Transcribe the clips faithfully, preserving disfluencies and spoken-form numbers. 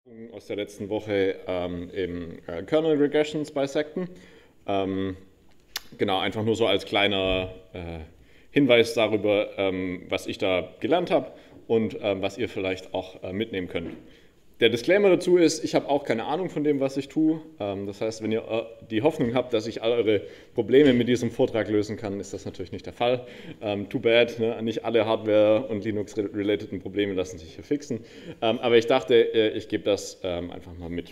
Aus der letzten Woche ähm, im äh, Kernel Regressions bisecten. Ähm, genau, einfach nur so als kleiner äh, Hinweis darüber, ähm, was ich da gelernt habe und ähm, was ihr vielleicht auch äh, mitnehmen könnt. Der Disclaimer dazu ist, ich habe auch keine Ahnung von dem, was ich tue. Ähm, das heißt, wenn ihr äh, die Hoffnung habt, dass ich all eure Probleme mit diesem Vortrag lösen kann, ist das natürlich nicht der Fall. Ähm, too bad, ne? Nicht alle Hardware- und Linux-relateden Probleme lassen sich hier fixen. Ähm, aber ich dachte, äh, ich gebe das ähm, einfach mal mit.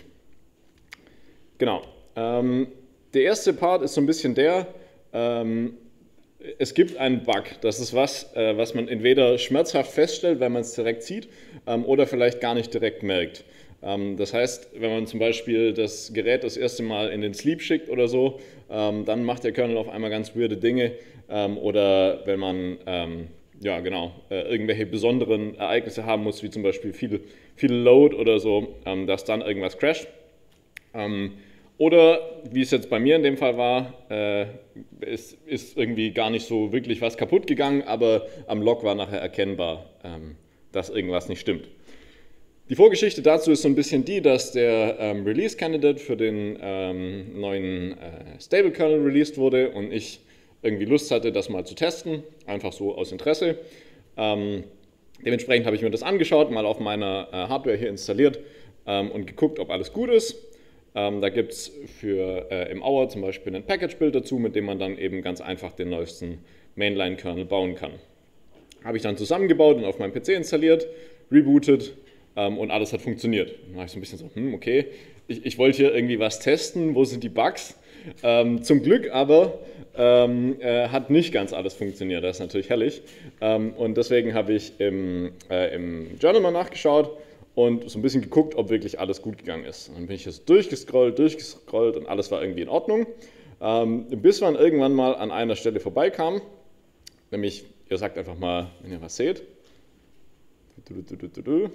Genau. Ähm, der erste Part ist so ein bisschen der, ähm, es gibt einen Bug. Das ist was, äh, was man entweder schmerzhaft feststellt, wenn man es direkt sieht, ähm, oder vielleicht gar nicht direkt merkt. Ähm, das heißt, wenn man zum Beispiel das Gerät das erste Mal in den Sleep schickt oder so, ähm, dann macht der Kernel auf einmal ganz weirde Dinge. Ähm, oder wenn man ähm, ja, genau, äh, irgendwelche besonderen Ereignisse haben muss, wie zum Beispiel viel, viel Load oder so, ähm, dass dann irgendwas crasht. Ähm, Oder, wie es jetzt bei mir in dem Fall war, äh, es ist irgendwie gar nicht so wirklich was kaputt gegangen, aber am Log war nachher erkennbar, ähm, dass irgendwas nicht stimmt. Die Vorgeschichte dazu ist so ein bisschen die, dass der ähm, Release Candidate für den ähm, neuen äh, Stable Kernel released wurde und ich irgendwie Lust hatte, das mal zu testen, einfach so aus Interesse. Ähm, dementsprechend habe ich mir das angeschaut, mal auf meiner äh, Hardware hier installiert ähm, und geguckt, ob alles gut ist. Ähm, da gibt es für äh, im Hour zum Beispiel ein Package-Build dazu, mit dem man dann eben ganz einfach den neuesten Mainline-Kernel bauen kann. Habe ich dann zusammengebaut und auf meinem P C installiert, rebootet ähm, und alles hat funktioniert. Dann war ich so ein bisschen so, hm, okay, ich, ich wollte hier irgendwie was testen, wo sind die Bugs? Ähm, zum Glück aber ähm, äh, hat nicht ganz alles funktioniert, das ist natürlich herrlich. Ähm, und deswegen habe ich im, äh, im Journal mal nachgeschaut und so ein bisschen geguckt, ob wirklich alles gut gegangen ist. Dann bin ich jetzt durchgescrollt, durchgescrollt und alles war irgendwie in Ordnung. Ähm, bis man irgendwann mal an einer Stelle vorbeikam, nämlich, ihr sagt einfach mal, wenn ihr was seht. Du, du, du, du, du.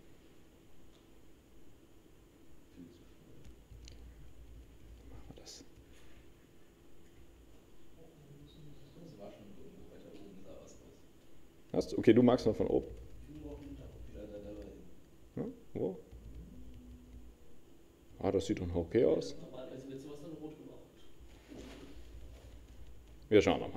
Hast du? Okay, du magst noch von oben. Ja, wo? Ah, das sieht doch noch okay aus. Wir schauen nochmal.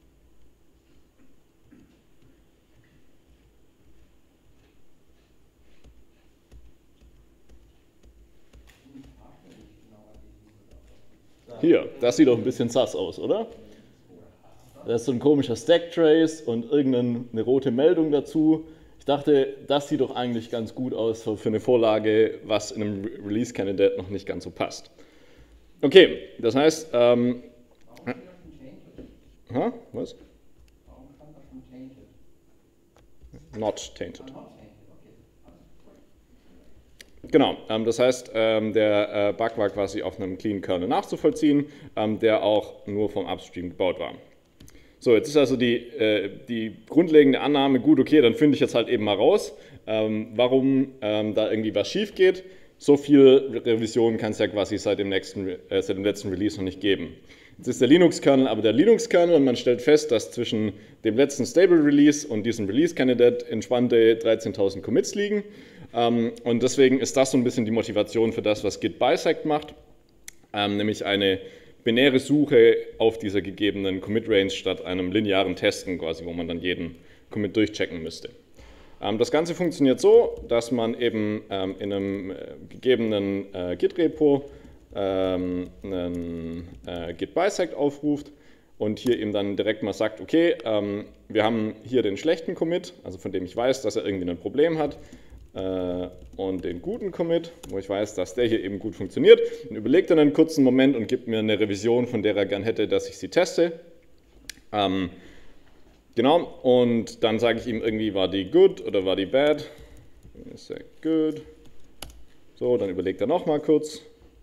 Hier, das sieht doch ein bisschen sass aus, oder? Da ist so ein komischer Stack-Trace und irgendeine rote Meldung dazu. Ich dachte, das sieht doch eigentlich ganz gut aus für eine Vorlage, was in einem Release-Candidate noch nicht ganz so passt. Okay, das heißt, ähm, huh? Was? Not tainted. Genau, ähm, das heißt, ähm, der äh, Bug war quasi auf einem clean Kernel nachzuvollziehen, ähm, der auch nur vom Upstream gebaut war. So, jetzt ist also die, äh, die grundlegende Annahme, gut, okay, dann finde ich jetzt halt eben mal raus, ähm, warum ähm, da irgendwie was schief geht. So viel Revision kann es ja quasi seit dem, nächsten, äh, seit dem letzten Release noch nicht geben. Jetzt ist der Linux-Kernel aber der Linux-Kernel und man stellt fest, dass zwischen dem letzten Stable-Release und diesem Release-Candidate entspannte dreizehntausend Commits liegen. Ähm, und deswegen ist das so ein bisschen die Motivation für das, was Git bisect macht, ähm, nämlich eine binäre Suche auf dieser gegebenen Commit-Range statt einem linearen Testen, quasi, wo man dann jeden Commit durchchecken müsste. Ähm, das Ganze funktioniert so, dass man eben ähm, in einem äh, gegebenen äh, Git-Repo ähm, einen äh, Git bisect aufruft und hier eben dann direkt mal sagt, okay, ähm, wir haben hier den schlechten Commit, also von dem ich weiß, dass er irgendwie ein Problem hat, und den guten Commit, wo ich weiß, dass der hier eben gut funktioniert. Dann überlegt er einen kurzen Moment und gibt mir eine Revision, von der er gern hätte, dass ich sie teste. Ähm, genau, und dann sage ich ihm irgendwie, war die good oder war die bad? Ist er good? So, dann überlegt er nochmal kurz.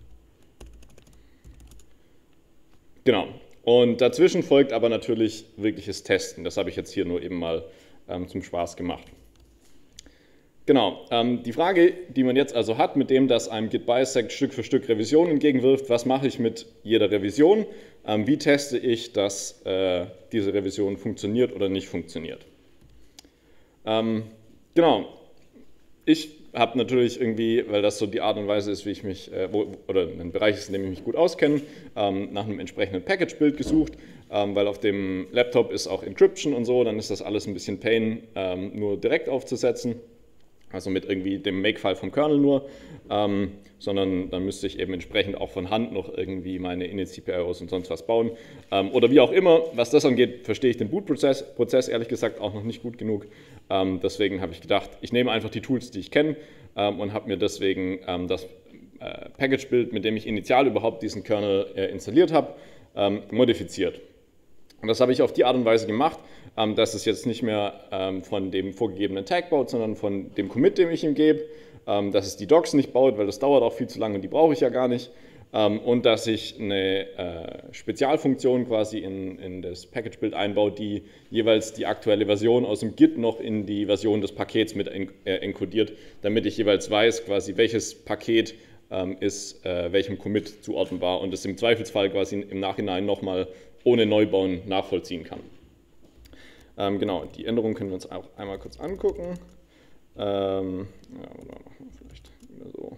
Genau, und dazwischen folgt aber natürlich wirkliches Testen. Das habe ich jetzt hier nur eben mal ähm, zum Spaß gemacht. Genau, ähm, die Frage, die man jetzt also hat, mit dem, dass einem Git bisect Stück für Stück Revisionen entgegenwirft, was mache ich mit jeder Revision? Ähm, wie teste ich, dass äh, diese Revision funktioniert oder nicht funktioniert? Ähm, genau, ich habe natürlich irgendwie, weil das so die Art und Weise ist, wie ich mich, äh, wo, oder ein Bereich ist, in dem ich mich gut auskenne, ähm, nach einem entsprechenden Package-Build gesucht, ähm, weil auf dem Laptop ist auch Encryption und so, dann ist das alles ein bisschen Pain, ähm, nur direkt aufzusetzen, also mit irgendwie dem Makefile vom Kernel nur, ähm, sondern dann müsste ich eben entsprechend auch von Hand noch irgendwie meine init-C P I Os und sonst was bauen. Ähm, oder wie auch immer, was das angeht, verstehe ich den Boot-Prozess Prozess, ehrlich gesagt auch noch nicht gut genug. Ähm, deswegen habe ich gedacht, ich nehme einfach die Tools, die ich kenne ähm, und habe mir deswegen ähm, das äh, Package-Build, mit dem ich initial überhaupt diesen Kernel äh, installiert habe, ähm, modifiziert. Und das habe ich auf die Art und Weise gemacht, ähm, dass es jetzt nicht mehr ähm, von dem vorgegebenen Tag baut, sondern von dem Commit, dem ich ihm gebe, ähm, dass es die Docs nicht baut, weil das dauert auch viel zu lange und die brauche ich ja gar nicht, ähm, und dass ich eine äh, Spezialfunktion quasi in, in das Package-Build einbaue, die jeweils die aktuelle Version aus dem Git noch in die Version des Pakets mit en äh, encodiert, damit ich jeweils weiß, quasi welches Paket ähm, ist äh, welchem Commit zuordnenbar und es im Zweifelsfall quasi im Nachhinein nochmal ohne Neubauen nachvollziehen kann. Ähm, genau, die Änderungen können wir uns auch einmal kurz angucken. Ähm, ja, oder machen wir vielleicht wieder so.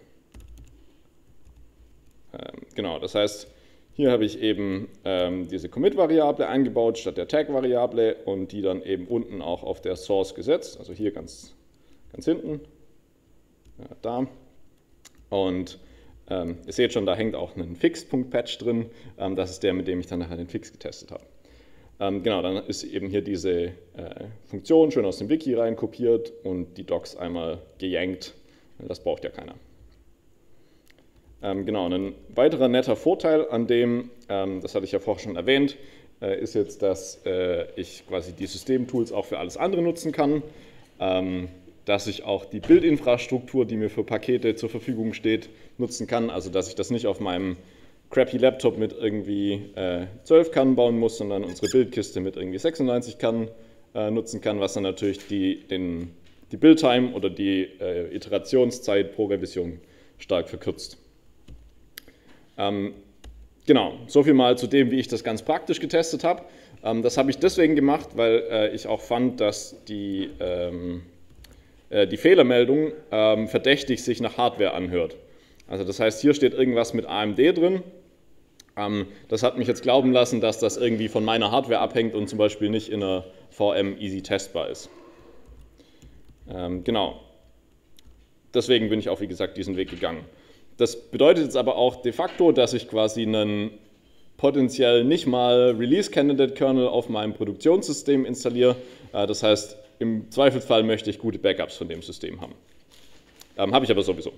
Ähm, genau, das heißt, hier habe ich eben ähm, diese Commit-Variable eingebaut statt der Tag-Variable und die dann eben unten auch auf der Source gesetzt, also hier ganz, ganz hinten, ja, da. Und ähm, ihr seht schon, da hängt auch ein Fix.patch drin, ähm, das ist der, mit dem ich dann nachher den Fix getestet habe. Ähm, genau, dann ist eben hier diese äh, Funktion schön aus dem Wiki rein kopiert und die Docs einmal gejankt, das braucht ja keiner. Ähm, genau, und ein weiterer netter Vorteil an dem, ähm, das hatte ich ja vorher schon erwähnt, äh, ist jetzt, dass äh, ich quasi die Systemtools auch für alles andere nutzen kann, ähm, dass ich auch die Bildinfrastruktur, die mir für Pakete zur Verfügung steht, nutzen kann, also dass ich das nicht auf meinem crappy Laptop mit irgendwie äh, zwölf Kannen bauen muss, sondern unsere Bildkiste mit irgendwie sechsundneunzig Kannen äh, nutzen kann, was dann natürlich die, den, die Build-Time oder die äh, Iterationszeit pro Revision stark verkürzt. Ähm, genau, soviel mal zu dem, wie ich das ganz praktisch getestet habe. Ähm, das habe ich deswegen gemacht, weil äh, ich auch fand, dass die, ähm, äh, die Fehlermeldung ähm, verdächtig sich nach Hardware anhört. Also das heißt, hier steht irgendwas mit A M D drin. Ähm, das hat mich jetzt glauben lassen, dass das irgendwie von meiner Hardware abhängt und zum Beispiel nicht in einer V M easy testbar ist. Ähm, genau. Deswegen bin ich auch, wie gesagt, diesen Weg gegangen. Das bedeutet jetzt aber auch de facto, dass ich quasi einen potenziell nicht mal Release-Candidate-Kernel auf meinem Produktionssystem installiere. Äh, das heißt, im Zweifelsfall möchte ich gute Backups von dem System haben. Ähm, Habe ich aber sowieso.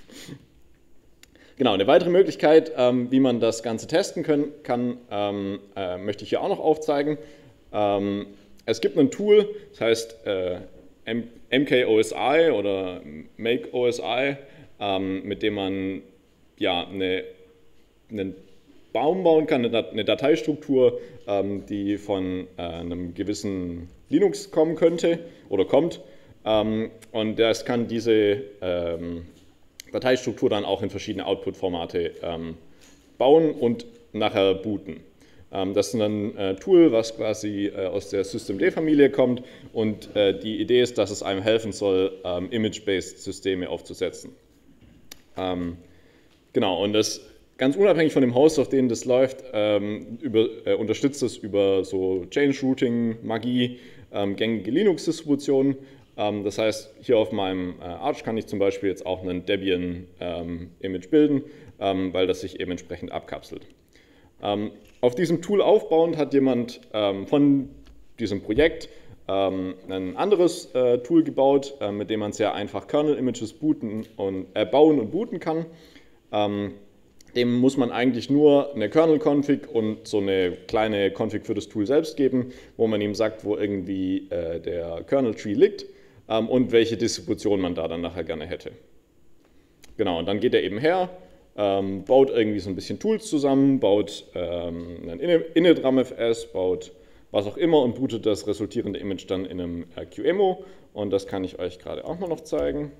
Genau, eine weitere Möglichkeit, ähm, wie man das Ganze testen können, kann, ähm, äh, möchte ich hier auch noch aufzeigen. Ähm, es gibt ein Tool, das heißt äh, M K O S I oder Make O S I, ähm, mit dem man ja, eine, einen Baum bauen kann, eine, eine Dateistruktur, ähm, die von äh, einem gewissen Linux kommen könnte oder kommt. Ähm, und das kann diese ähm, Dateistruktur dann auch in verschiedene Output-Formate ähm, bauen und nachher booten. Ähm, das ist ein äh, Tool, was quasi äh, aus der Systemd-Familie kommt und äh, die Idee ist, dass es einem helfen soll, ähm, Image-based Systeme aufzusetzen. Ähm, genau, und das ganz unabhängig von dem Host, auf dem das läuft, ähm, über, äh, unterstützt es über so Change-Routing, Magie, ähm, gängige Linux-Distributionen. Ähm, das heißt, hier auf meinem äh, Arch kann ich zum Beispiel jetzt auch einen Debian-Image ähm, bilden, ähm, weil das sich eben entsprechend abkapselt. Ähm, auf diesem Tool aufbauend hat jemand ähm, von diesem Projekt ähm, ein anderes äh, Tool gebaut, äh, mit dem man sehr einfach Kernel-Images booten und, äh, bauen und booten kann. Ähm, dem muss man eigentlich nur eine Kernel-Config und so eine kleine Config für das Tool selbst geben, wo man ihm sagt, wo irgendwie äh, der Kernel-Tree liegt ähm, und welche Distribution man da dann nachher gerne hätte. Genau, und dann geht er eben her, ähm, baut irgendwie so ein bisschen Tools zusammen, baut ähm, ein init-ramfs, baut was auch immer und bootet das resultierende Image dann in einem äh, Q E M O und das kann ich euch gerade auch mal noch zeigen.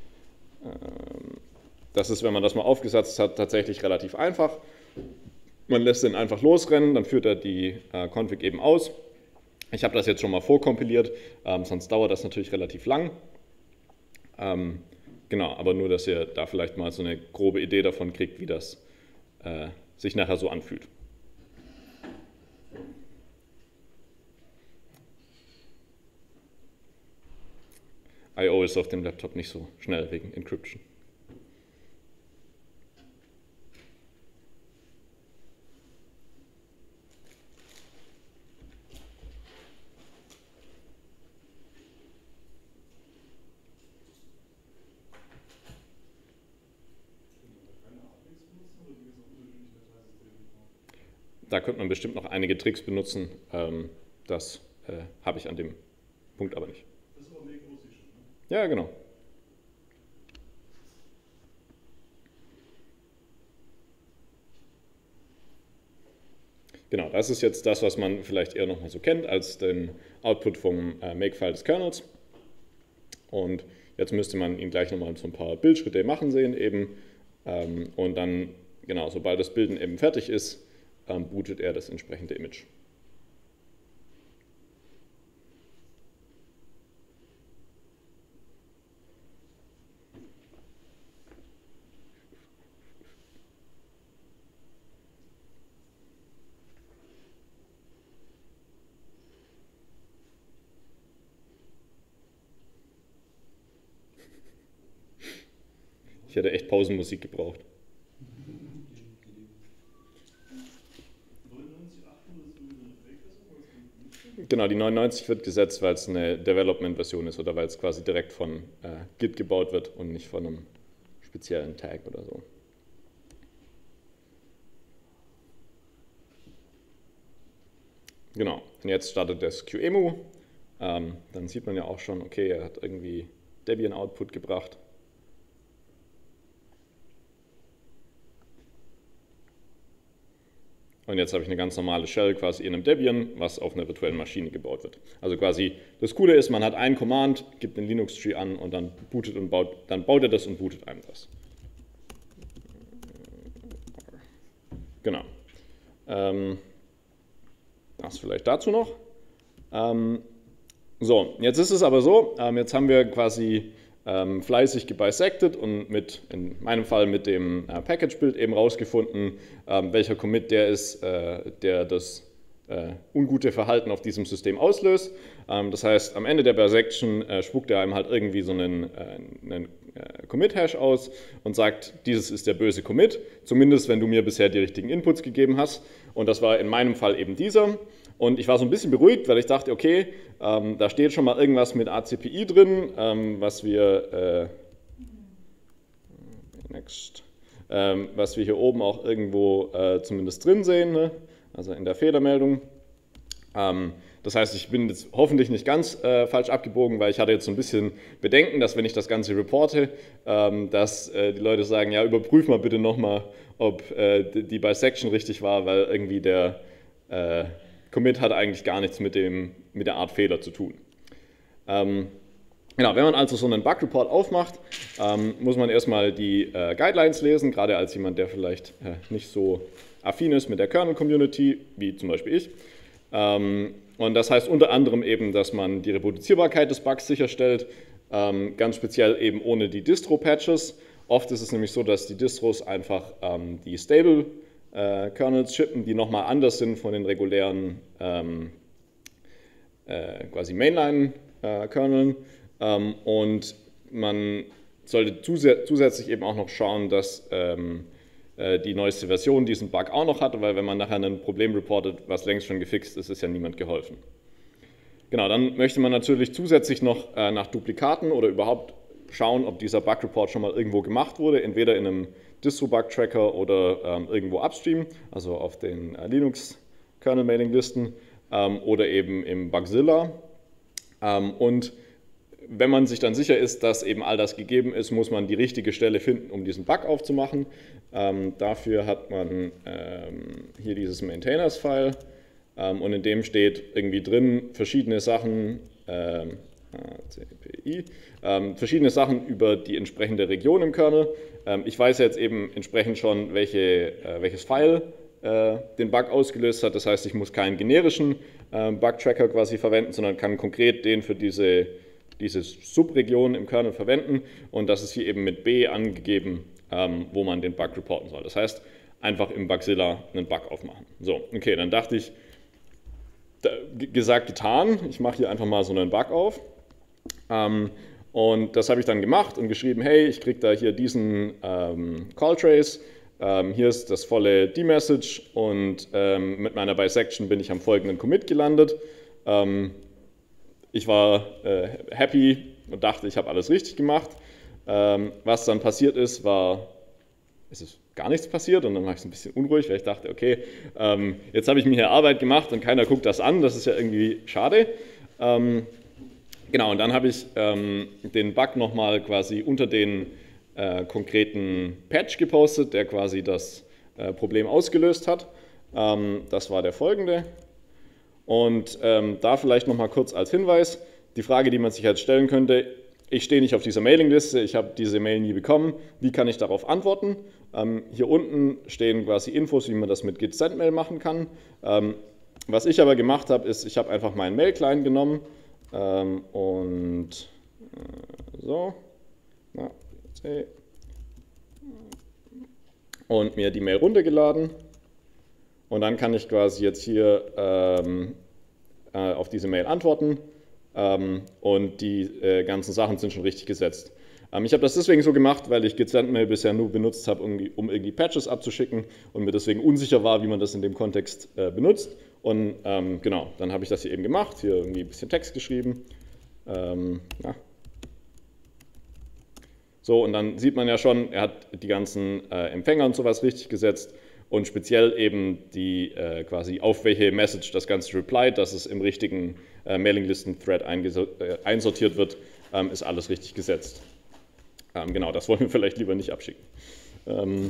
Ähm, Das ist, wenn man das mal aufgesetzt hat, tatsächlich relativ einfach. Man lässt den einfach losrennen, dann führt er die äh, Config eben aus. Ich habe das jetzt schon mal vorkompiliert, ähm, sonst dauert das natürlich relativ lang. Ähm, genau, aber nur, dass ihr da vielleicht mal so eine grobe Idee davon kriegt, wie das äh, sich nachher so anfühlt. I O ist auf dem Laptop nicht so schnell wegen Encryption. Da könnte man bestimmt noch einige Tricks benutzen. Ähm, das äh, habe ich an dem Punkt aber nicht. Das ist aber Make O C schon, ne? Ja, genau. Genau, das ist jetzt das, was man vielleicht eher nochmal so kennt als den Output vom äh, Makefile des Kernels. Und jetzt müsste man ihn gleich nochmal so ein paar Bildschritte machen sehen eben. Ähm, und dann, genau, sobald das Bilden eben fertig ist, ähm, bootet er das entsprechende Image. Ich hätte echt Pausenmusik gebraucht. Genau, die neunundneunzig wird gesetzt, weil es eine Development-Version ist oder weil es quasi direkt von äh, Git gebaut wird und nicht von einem speziellen Tag oder so. Genau, und jetzt startet das QEMU. Ähm, dann sieht man ja auch schon, okay, er hat irgendwie Debian-Output gebracht. Und jetzt habe ich eine ganz normale Shell quasi in einem Debian, was auf einer virtuellen Maschine gebaut wird. Also quasi, das Coole ist, man hat einen Command, gibt den Linux-Tree an und dann bootet und baut, dann baut er das und bootet einem das. Genau. Ähm, das vielleicht dazu noch. Ähm, so, jetzt ist es aber so, ähm, jetzt haben wir quasi ähm, fleißig gebisected und mit, in meinem Fall mit dem äh, Package-Build eben rausgefunden, ähm, welcher Commit der ist, äh, der das äh, ungute Verhalten auf diesem System auslöst. Ähm, das heißt, am Ende der Bisection äh, spuckt er einem halt irgendwie so einen, äh, einen äh, Commit-Hash aus und sagt, dieses ist der böse Commit, zumindest wenn du mir bisher die richtigen Inputs gegeben hast. Und das war in meinem Fall eben dieser. Und ich war so ein bisschen beruhigt, weil ich dachte, okay, ähm, da steht schon mal irgendwas mit A C P I drin, ähm, was wir äh, next, ähm, was wir hier oben auch irgendwo äh, zumindest drin sehen, ne? Also in der Fehlermeldung. Ähm, das heißt, ich bin jetzt hoffentlich nicht ganz äh, falsch abgebogen, weil ich hatte jetzt so ein bisschen Bedenken, dass wenn ich das Ganze reporte, ähm, dass äh, die Leute sagen, ja, überprüf mal bitte nochmal, ob äh, die Bisection richtig war, weil irgendwie der äh, Commit hat eigentlich gar nichts mit, dem, mit der Art Fehler zu tun. Ähm, genau, wenn man also so einen Bug-Report aufmacht, ähm, muss man erstmal die äh, Guidelines lesen, gerade als jemand, der vielleicht äh, nicht so affin ist mit der Kernel-Community, wie zum Beispiel ich. Ähm, und das heißt unter anderem eben, dass man die Reproduzierbarkeit des Bugs sicherstellt, ähm, ganz speziell eben ohne die Distro-Patches. Oft ist es nämlich so, dass die Distros einfach ähm, die Stable Äh, Kernels shippen, die nochmal anders sind von den regulären ähm, äh, quasi Mainline-Kerneln. Äh, ähm, und man sollte zus zusätzlich eben auch noch schauen, dass ähm, äh, die neueste Version diesen Bug auch noch hat, weil wenn man nachher ein Problem reportet, was längst schon gefixt ist, ist ja niemand geholfen. Genau, dann möchte man natürlich zusätzlich noch äh, nach Duplikaten oder überhaupt schauen, ob dieser Bug-Report schon mal irgendwo gemacht wurde, entweder in einem Distro-Bug-Tracker oder ähm, irgendwo upstream, also auf den äh, Linux-Kernel-Mailing-Listen ähm, oder eben im Bugzilla. Ähm, und wenn man sich dann sicher ist, dass eben all das gegeben ist, muss man die richtige Stelle finden, um diesen Bug aufzumachen. Ähm, dafür hat man ähm, hier dieses Maintainers-File ähm, und in dem steht irgendwie drin verschiedene Sachen, ähm, A C P I, ähm, verschiedene Sachen über die entsprechende Region im Kernel. Ähm, ich weiß jetzt eben entsprechend schon, welche, äh, welches File äh, den Bug ausgelöst hat. Das heißt, ich muss keinen generischen äh, Bug-Tracker quasi verwenden, sondern kann konkret den für diese diese Subregion im Kernel verwenden und das ist hier eben mit B angegeben, ähm, wo man den Bug reporten soll. Das heißt, einfach im Bugzilla einen Bug aufmachen. So, okay, dann dachte ich, da, gesagt, getan, ich mache hier einfach mal so einen Bug auf. Ähm, und das habe ich dann gemacht und geschrieben, hey, ich kriege da hier diesen ähm, Call-Trace, ähm, hier ist das volle D-Message und ähm, mit meiner Bisection bin ich am folgenden Commit gelandet. Ähm, ich war äh, happy und dachte, ich habe alles richtig gemacht. Ähm, was dann passiert ist, war, es ist gar nichts passiert und dann war ich so ein bisschen unruhig, weil ich dachte, okay, ähm, jetzt habe ich mir hier Arbeit gemacht und keiner guckt das an, das ist ja irgendwie schade. Ähm, genau, und dann habe ich ähm, den Bug nochmal quasi unter den äh, konkreten Patch gepostet, der quasi das äh, Problem ausgelöst hat. Ähm, das war der folgende. Und ähm, da vielleicht nochmal kurz als Hinweis, die Frage, die man sich jetzt stellen könnte, ich stehe nicht auf dieser Mailingliste, ich habe diese Mail nie bekommen, wie kann ich darauf antworten? Ähm, hier unten stehen quasi Infos, wie man das mit Git Sendmail machen kann. Ähm, was ich aber gemacht habe, ist, ich habe einfach meinen Mail-Client genommen ähm, und äh, so, na, und mir die Mail runtergeladen. Und dann kann ich quasi jetzt hier ähm, äh, auf diese Mail antworten ähm, und die äh, ganzen Sachen sind schon richtig gesetzt. Ähm, ich habe das deswegen so gemacht, weil ich Git Sendmail bisher nur benutzt habe, um, um irgendwie Patches abzuschicken und mir deswegen unsicher war, wie man das in dem Kontext äh, benutzt. Und ähm, genau, dann habe ich das hier eben gemacht, hier irgendwie ein bisschen Text geschrieben. Ähm, ja. So, und dann sieht man ja schon, er hat die ganzen äh, Empfänger und sowas richtig gesetzt. Und speziell eben die äh, quasi auf welche Message das Ganze replied, dass es im richtigen äh, Mailinglisten-Thread äh, einsortiert wird, ähm, ist alles richtig gesetzt. Ähm, genau, das wollen wir vielleicht lieber nicht abschicken. Ähm,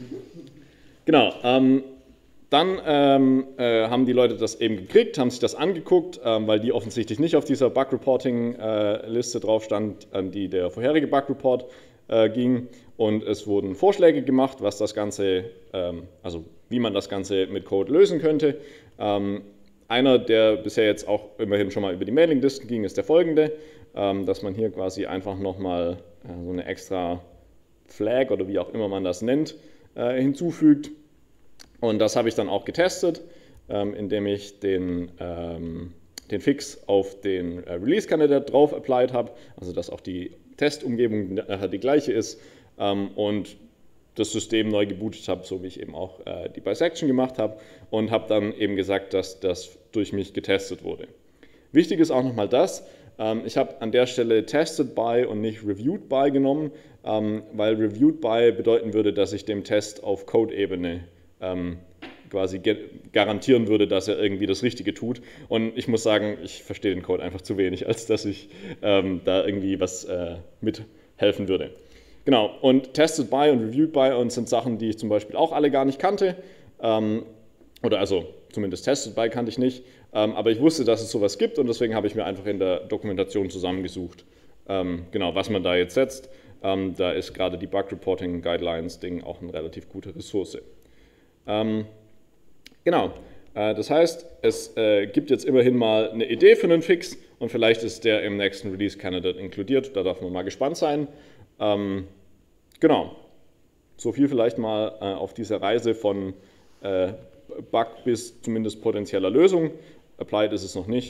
genau, ähm, dann ähm, äh, haben die Leute das eben gekriegt, haben sich das angeguckt, ähm, weil die offensichtlich nicht auf dieser Bug-Reporting-Liste äh, drauf stand, an die der vorherige Bug-Report äh, ging. Und es wurden Vorschläge gemacht, was das Ganze, ähm, also wie man das Ganze mit Code lösen könnte. Ähm, einer, der bisher jetzt auch immerhin schon mal über die Mailinglisten ging, ist der folgende, ähm, dass man hier quasi einfach nochmal äh, so eine extra Flag oder wie auch immer man das nennt, äh, hinzufügt. Und das habe ich dann auch getestet, ähm, indem ich den, ähm, den Fix auf den äh, Release-Kandidat drauf applied habe, also dass auch die Testumgebung nachher die gleiche ist. Und das System neu gebootet habe, so wie ich eben auch äh, die Bisection gemacht habe und habe dann eben gesagt, dass das durch mich getestet wurde. Wichtig ist auch nochmal das, ähm, ich habe an der Stelle tested by und nicht reviewed by genommen, ähm, weil reviewed by bedeuten würde, dass ich dem Test auf Code-Ebene ähm, quasi garantieren würde, dass er irgendwie das Richtige tut. Und ich muss sagen, ich verstehe den Code einfach zu wenig, als dass ich ähm, da irgendwie was äh, mithelfen würde. Genau, und Tested by und Reviewed by uns sind Sachen, die ich zum Beispiel auch alle gar nicht kannte. Ähm, oder also zumindest Tested by kannte ich nicht. Ähm, aber ich wusste, dass es sowas gibt und deswegen habe ich mir einfach in der Dokumentation zusammengesucht, ähm, genau, was man da jetzt setzt. Ähm, da ist gerade die Bug Reporting Guidelines Ding auch eine relativ gute Ressource. Ähm, genau, äh, das heißt, es äh, gibt jetzt immerhin mal eine Idee für einen Fix und vielleicht ist der im nächsten Release Candidate inkludiert. Da darf man mal gespannt sein. Ähm, Genau, so viel vielleicht mal äh, auf dieser Reise von äh, Bug bis zumindest potenzieller Lösung. Applied ist es noch nicht.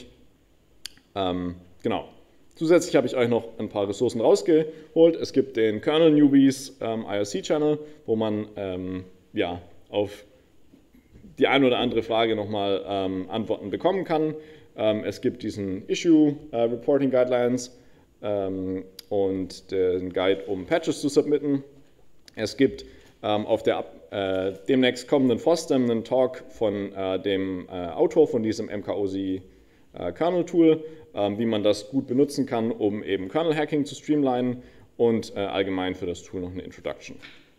Ähm, genau. Zusätzlich habe ich euch noch ein paar Ressourcen rausgeholt. Es gibt den Kernel Newbies ähm, I R C-Channel, wo man ähm, ja, auf die eine oder andere Frage nochmal ähm, Antworten bekommen kann. Ähm, es gibt diesen Issue äh, Reporting Guidelines ähm, und den Guide, um Patches zu submitten. Es gibt ähm, auf der äh, demnächst kommenden FOSDEM einen Talk von äh, dem äh, Autor von diesem M K O S äh, Kernel Tool, äh, wie man das gut benutzen kann, um eben Kernel Hacking zu streamlinen und äh, allgemein für das Tool noch eine Introduction.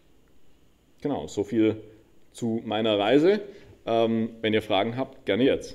Genau, so viel zu meiner Reise. Ähm, wenn ihr Fragen habt, gerne jetzt.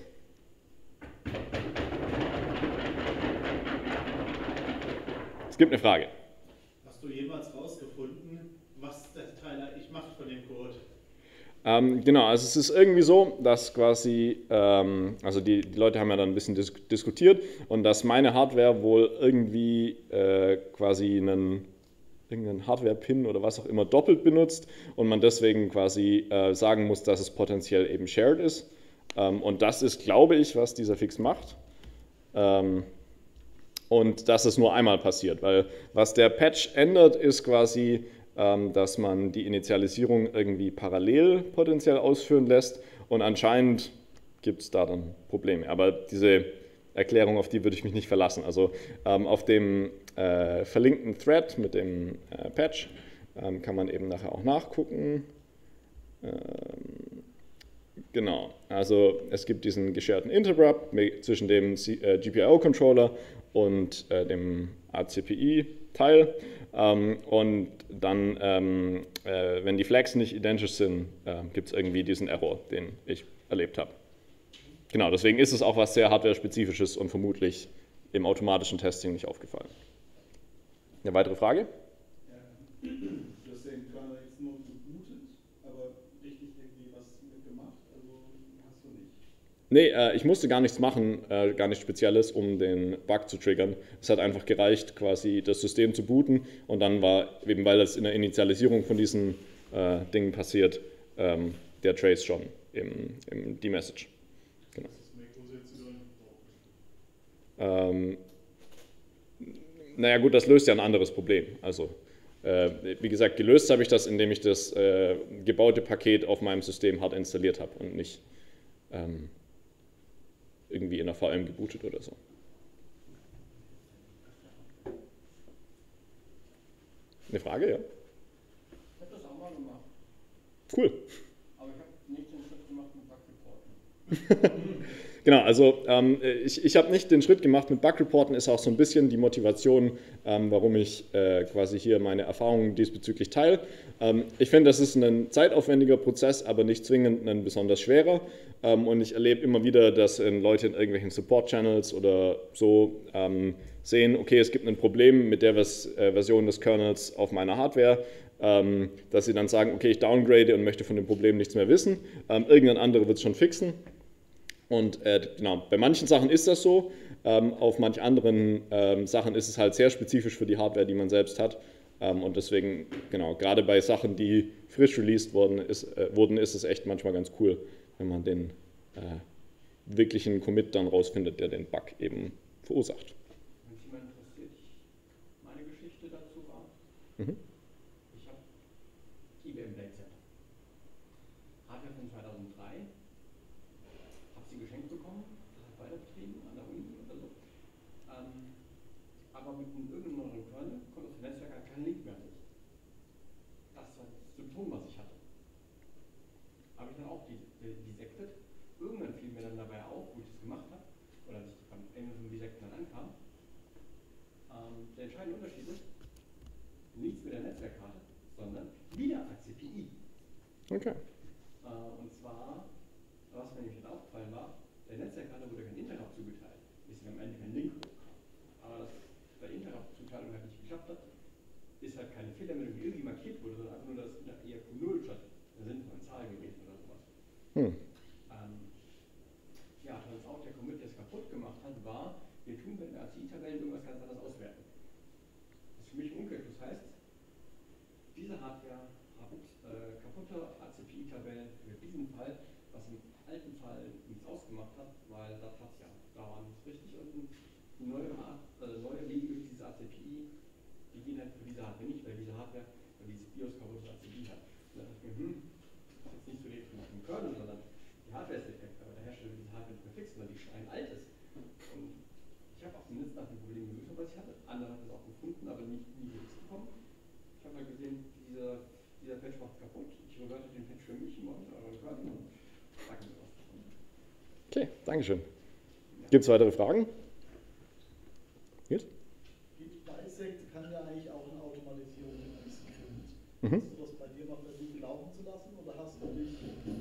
Es gibt eine Frage. Hast du jemals rausgefunden, was der Teil eigentlich macht von dem Code? Ähm, genau, also es ist irgendwie so, dass quasi, ähm, also die, die Leute haben ja dann ein bisschen dis diskutiert und dass meine Hardware wohl irgendwie äh, quasi einen, irgendeinen Hardware-Pin oder was auch immer doppelt benutzt und man deswegen quasi äh, sagen muss, dass es potenziell eben shared ist. Ähm, und das ist, glaube ich, was dieser Fix macht. Ähm, und dass es nur einmal passiert, weil was der Patch ändert, ist quasi, dass man die Initialisierung irgendwie parallel potenziell ausführen lässt und anscheinend gibt es da dann Probleme. Aber diese Erklärung, auf die würde ich mich nicht verlassen. Also ähm, auf dem äh, verlinkten Thread mit dem äh, Patch ähm, kann man eben nachher auch nachgucken. Ähm, genau, also es gibt diesen geshareden Interrupt zwischen dem äh, G P I O-Controller und äh, dem A C P I-Teil. Ähm, und dann, ähm, äh, wenn die Flags nicht identisch sind, äh, gibt es irgendwie diesen Error, den ich erlebt habe. Genau, deswegen ist es auch was sehr Hardware-spezifisches und vermutlich im automatischen Testing nicht aufgefallen. Eine weitere Frage? Ja, du hast den Kernel jetzt nur gebootet, aber richtig irgendwie was mitgemacht, also hast du nicht. Nee, äh, ich musste gar nichts machen, äh, gar nichts Spezielles, um den Bug zu triggern. Es hat einfach gereicht, quasi das System zu booten und dann war, eben weil das in der Initialisierung von diesen äh, Dingen passiert, ähm, der Trace schon im, im D-Message. Genau. Ähm, naja gut, das löst ja ein anderes Problem. Also, äh, wie gesagt, gelöst habe ich das, indem ich das äh, gebaute Paket auf meinem System hart installiert habe und nicht ähm, irgendwie in der V M gebootet oder so. Eine Frage, ja? Ich habe das auch mal gemacht. Cool. Aber ich habe nicht den Schritt gemacht mit Bug-Reporten. Genau, also ähm, ich, ich habe nicht den Schritt gemacht mit Bug-Reporten, ist auch so ein bisschen die Motivation, ähm, warum ich äh, quasi hier meine Erfahrungen diesbezüglich teile. Ähm, ich finde, das ist ein zeitaufwendiger Prozess, aber nicht zwingend ein besonders schwerer. Ähm, und ich erlebe immer wieder, dass äh, Leute in irgendwelchen Support-Channels oder so ähm, sehen, okay, es gibt ein Problem mit der Vers äh, Version des Kernels auf meiner Hardware, ähm, dass sie dann sagen, okay, ich downgrade und möchte von dem Problem nichts mehr wissen. Ähm, irgendein anderer wird es schon fixen. Und äh, genau, bei manchen Sachen ist das so, ähm, auf manch anderen ähm, Sachen ist es halt sehr spezifisch für die Hardware, die man selbst hat. Ähm, und deswegen, genau, gerade bei Sachen, die frisch released worden ist, äh, wurden, ist es echt manchmal ganz cool, wenn man den äh, wirklichen Commit dann rausfindet, der den Bug eben verursacht. Wenn es jemand interessiert, meine Geschichte dazu war, Mhm. ich habe I B M Blade Center. Hardware von zweitausenddrei. Habe sie geschenkt bekommen, das hat weiter betrieben an der Uni oder so. Ähm, aber mit einem irgendeinem neuen Kernel kommt auf dem Netzwerk halt kein Link mehr durch. Das war das Symptom, was ich hatte. Habe ich dann auch disected. Irgendwann fiel mir dann dabei auf, wo ich das gemacht habe, oder als ich beim Ende vom Disecten dann ankam. Ähm, der entscheidende Unterschied ist, nichts mit der Netzwerkkarte, sondern wieder A C P I. Okay. Äh, und zwar, was mir nämlich dann aufgefallen war, der Netzwerkkarte wurde kein Interrupt zugeteilt, bis am Ende kein Link hochkam. Aber dass bei Interrupt-Zuteilung halt nicht geklappt hat, ist halt keine Fehlermeldung, die irgendwie markiert wurde, sondern einfach nur, dass in der E R Q null statt da sind von Zahl gewesen oder sowas. Hm. Ähm, ja, turns out, der Commit, der es kaputt gemacht hat, war, wir tun bei den A C I-Tabellen irgendwas ganz anderes auswerten. Das ist für mich umgekehrt. Das heißt, diese Hardware hat äh, kaputte A C P I-Tabellen für diesen Fall, was im alten Fall nichts ausgemacht hat, weil das hat ja dauernd richtig und die neue, äh, neue Wege durch diese A C P I, die gehen halt für diese Hardware nicht, weil diese Hardware, weil diese BIOS kaputtes A C P I hat. Und dann dachte ich mir, hm, das ist jetzt nicht so direkt vom Kernel, sondern die Hardware ist defekt, aber der Hersteller will diese Hardware nicht mehr fixen, weil die Stein alt ist. Und ich habe auch zumindest nach dem Problem gesucht, was ich hatte. Andere haben es auch gefunden, aber nicht nie gefixt bekommen. Ich habe halt gesehen, dieser, dieser Patch macht es kaputt. Ich reverte den Patch für mich im Moment, euren Kernel und sage mir was davon. Okay, Dankeschön. Ja. Gibt es weitere Fragen? Jetzt? Die Dissect kann ja eigentlich auch eine Automatisierung mit einem Skript. Mhm. Hast du das bei dir mal versucht laufen zu lassen oder hast du dich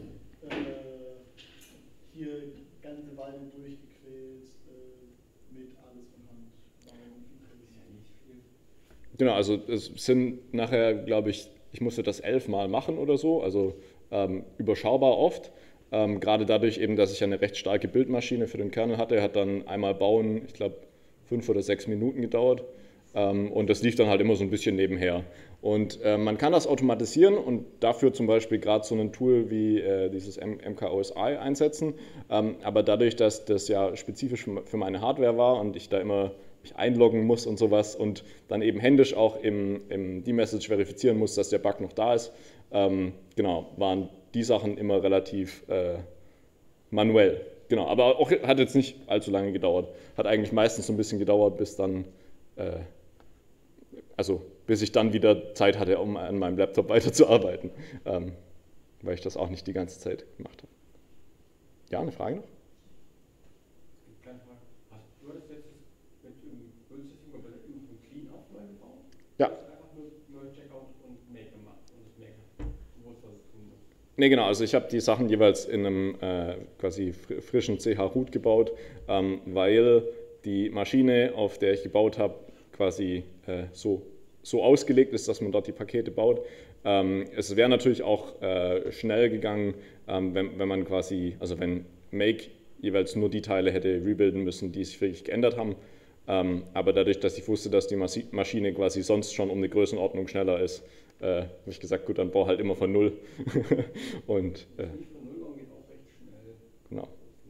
äh, hier die ganze Weile durchgequält äh, mit alles von Hand? Warum ja nicht viel? Genau, also es sind nachher, glaube ich, ich musste das elfmal machen oder so. Also ähm, überschaubar oft. Ähm, gerade dadurch eben, dass ich eine recht starke Bildmaschine für den Kernel hatte, hat dann einmal bauen, ich glaube, fünf oder sechs Minuten gedauert. Ähm, und das lief dann halt immer so ein bisschen nebenher. Und äh, man kann das automatisieren und dafür zum Beispiel gerade so ein Tool wie äh, dieses M K O S I einsetzen. Ähm, aber dadurch, dass das ja spezifisch für meine Hardware war und ich da immer mich einloggen muss und sowas und dann eben händisch auch im, im D-Message verifizieren muss, dass der Bug noch da ist, ähm, genau, waren die Sachen immer relativ äh, manuell. Genau, aber auch hat jetzt nicht allzu lange gedauert. Hat eigentlich meistens so ein bisschen gedauert, bis dann, äh, also bis ich dann wieder Zeit hatte, um an meinem Laptop weiterzuarbeiten, ähm, weil ich das auch nicht die ganze Zeit gemacht habe. Ja, eine Frage noch? Kleine Frage. Hast du das jetzt mit dem Build-System komplett von Clean auf neu gebaut? Ja. Du hast einfach nur neu Checkout und Make gemacht und das Make hat gewusst, was es tun muss. Ne, genau, also ich habe die Sachen jeweils in einem äh, quasi frischen C H-Root gebaut, ähm, weil die Maschine, auf der ich gebaut habe, quasi äh, so, so ausgelegt ist, dass man dort die Pakete baut. Ähm, es wäre natürlich auch äh, schnell gegangen, ähm, wenn, wenn man quasi, also wenn Make jeweils nur die Teile hätte rebuilden müssen, die sich wirklich geändert haben. Ähm, aber dadurch, dass ich wusste, dass die Mas Maschine quasi sonst schon um eine Größenordnung schneller ist, äh, habe ich gesagt, gut, dann baue halt immer von Null. Und, äh, Nicht von Null bauen geht auch recht schnell. genau.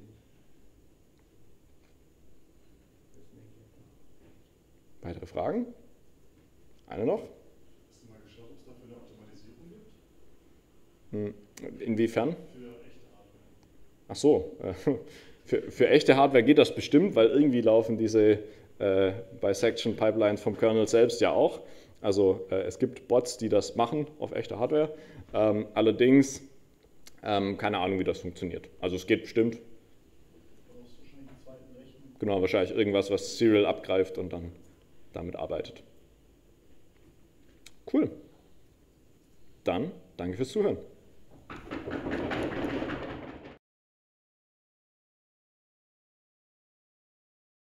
Weitere Fragen? Eine noch? Hast du mal geschaut, ob es dafür eine Automatisierung gibt? Hm, inwiefern? Für echte Hardware. Ach so, äh, für, für echte Hardware geht das bestimmt, weil irgendwie laufen diese äh, Bisection Pipelines vom Kernel selbst ja auch. Also äh, es gibt Bots, die das machen auf echter Hardware. Ähm, allerdings ähm, keine Ahnung, wie das funktioniert. Also es geht bestimmt. Du brauchst wahrscheinlich einen zweiten Rechner. Genau, wahrscheinlich irgendwas, was Serial abgreift und dann damit arbeitet. Cool. Dann danke fürs Zuhören.